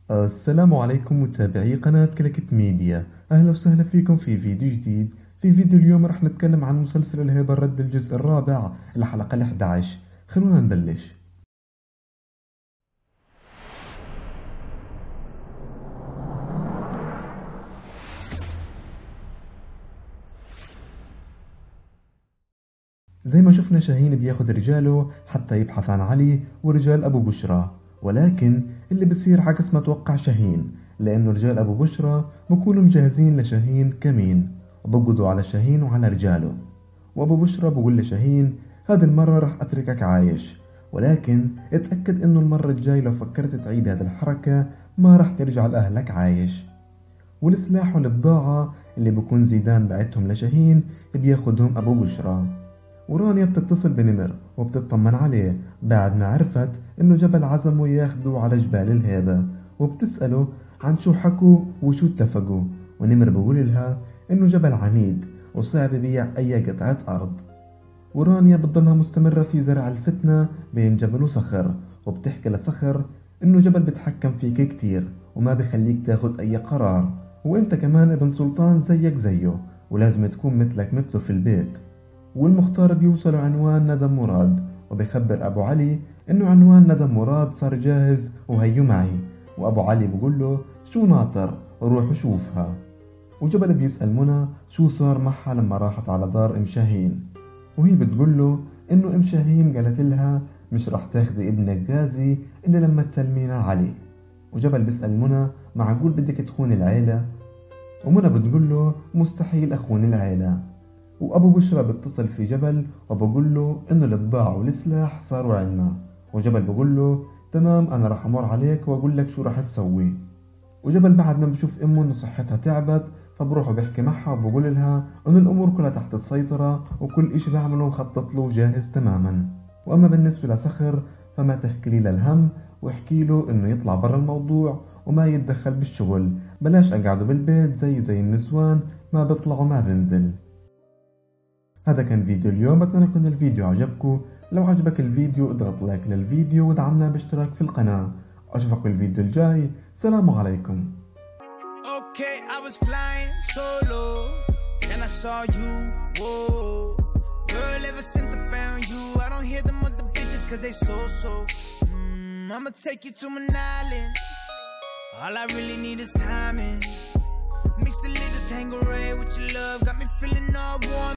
السلام عليكم متابعي قناة كلكت ميديا. أهلا وسهلا فيكم في فيديو جديد. في فيديو اليوم رح نتكلم عن مسلسل الهيبة الرد الجزء الرابع الحلقة ال11. خلونا نبلش. زي ما شفنا شاهين بياخد رجاله حتى يبحث عن علي ورجال أبو بشرى، ولكن اللي بصير عكس ما توقع شاهين، لأنه رجال أبو بشرى بكونوا مجهزين لشاهين كمين وبقبضوا على شاهين وعلى رجاله. وأبو بشرى بقول لشاهين هذه المرة رح أتركك عايش، ولكن اتأكد إنه المرة الجاي لو فكرت تعيد هذه الحركة ما رح ترجع لأهلك عايش. والسلاح والبضاعة اللي بكون زيدان بعتهم لشاهين بياخدهم أبو بشرى. ورانيا بتتصل بنمر وبتطمن عليه بعد ما عرفت إنه جبل عزمه ياخدوا على جبال الهيبة، وبتسأله عن شو حكوا وشو اتفقوا. ونمر بقول لها إنه جبل عنيد وصعب يبيع أي قطعة أرض. ورانيا بتضلها مستمرة في زرع الفتنة بين جبل وصخر، وبتحكي لصخر إنه جبل بتحكم فيك كتير وما بخليك تاخد أي قرار، وإنت كمان ابن سلطان زيك زيه ولازم تكون مثلك مثله في البيت. والمختار بيوصلوا عنوان ندى مراد، وبيخبر أبو علي إنه عنوان ندى مراد صار جاهز وهيو معي. وأبو علي بقول له شو ناطر روح وشوفها. وجبل بيسأل منى شو صار معها لما راحت على دار ام شاهين، وهي بتقول له إنه ام شاهين قالت لها مش رح تاخذي ابنك غازي إلا لما تسلمينا علي. وجبل بيسأل منى معقول بدك تخون العيلة؟ ومنى بتقول له مستحيل أخون العيلة. وأبو بشرى بيتصل في جبل وبقول له إنه البضاعة والسلاح صاروا عنا. وجبل بقول له تمام أنا رح أمر عليك وأقول لك شو رح تسوي. وجبل بعد ما بشوف أمه إنه صحتها تعبت فبروح وبحكي معها وبقول لها إنه الأمور كلها تحت السيطرة وكل إشي بعمله مخطط له جاهز تماما. وأما بالنسبة لصخر فما تحكي لي للهم، واحكي له إنه يطلع برا الموضوع وما يتدخل بالشغل، بلاش أقعده بالبيت زي النسوان ما بيطلع وما بنزل. هذا كان فيديو اليوم، بتمنى يكون الفيديو عجبكم. لو عجبك الفيديو اضغط لايك للفيديو ودعمنا باشتراك في القناة. أشوفك بالفيديو الجاي، سلام عليكم. Okay, I was flying solo, and I saw you, whoa. Girl, ever since I found you, I don't hear them other bitches cause they so. I'ma take you to an island, all I really need is timing. Mix a little Tanqueray with your love, got me feeling all warm.